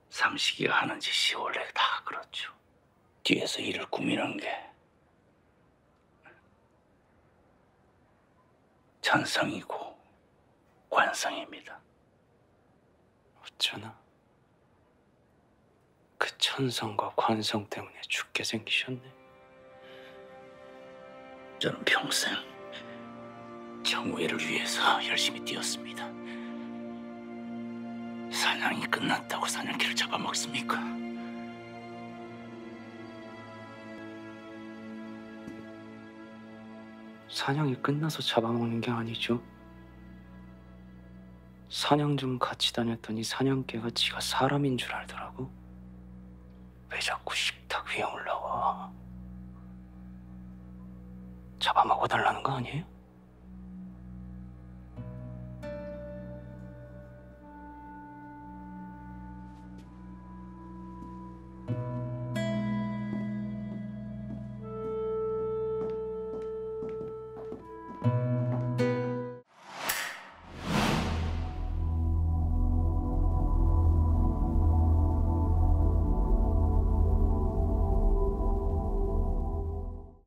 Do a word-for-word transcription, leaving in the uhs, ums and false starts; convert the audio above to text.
삼식이가 하는 짓이 원래 다 그렇죠. 뒤에서 일을 꾸미는 게 천성이고 관성입니다. 어쩌나 그 천성과 관성 때문에 죽게 생기셨네. 저는 평생 정우회를 위해서 열심히 뛰었습니다. 사냥이 끝났다고 사냥개를 잡아먹습니까? 사냥이 끝나서 잡아먹는 게 아니죠. 사냥 좀 같이 다녔더니 사냥개가 지가 사람인 줄 알더라고. 왜 자꾸 식탁 위에 올라와? 잡아먹어달라는 거 아니에요?